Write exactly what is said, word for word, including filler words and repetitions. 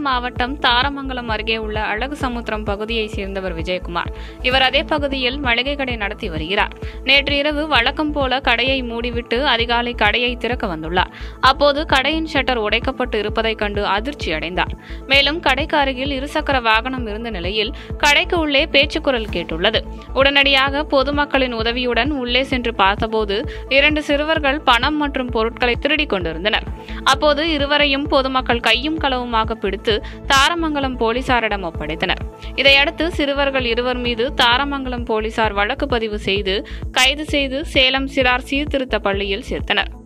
மாவட்டம் தாரமங்கலம் அருகே உள்ள அழகு சமுத்திரம் பகுதியை சேர்ந்தவர் விஜயகுமார். இவர் அதே பகுதியில் மளிகை கடை நடத்தி வருகிறார். நேற்று இரவு வழக்கம் போல கடையை மூடிவிட்டு அதிகாலை கடையை திறக்க வந்துள்ளார். அப்போது கடையின் ஷட்டர் உடைக்கப்பட்டு இருப்பதை கண்டு அதிர்ச்சி அடைந்தார். மேலும் கடைக்கு அருகில் இருசக்கர வாகனம் இருந்த நிலையில் கடைக்கு உள்ளே பேச்சுக்குரல் கேட்டுள்ளது. உடனடியாக பொதுமக்களின் உதவியுடன் உள்ளே சென்று பார்த்தபோது இரண்டு சிறுவர்கள் பணம் மற்றும் பொருட்களை திருடிக் கொண்டிருந்தனர். அப்போது இருவரையும் பொதுமக்கள் கையும் களவுமாக பிடித்து தாரமங்கலம் போலீசாரிடம் ஒப்படைத்தனர். இதையடுத்து சிறுவர்கள் இருவர் மீது தாரமங்கலம் போலீசார் வழக்கு பதிவு செய்து கைது செய்து சேலம் சிறார் சீர்திருத்த பள்ளியில் சேர்த்தனர்.